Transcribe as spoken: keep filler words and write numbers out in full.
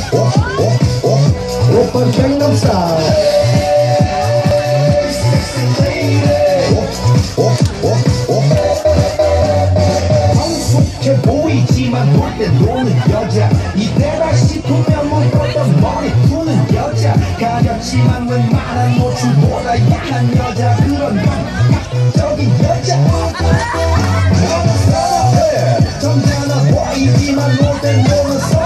오빤 강남스타일. 성숙해 보이지만 볼 때 노는 여자 이때다 싶으면 묶었던 머리 푸는 여자 가볍지만 웬만한 노출보다 야한 여자 그런 감각적인 여자 너무 선호해 점잖아 보이지만 놀 땐 노는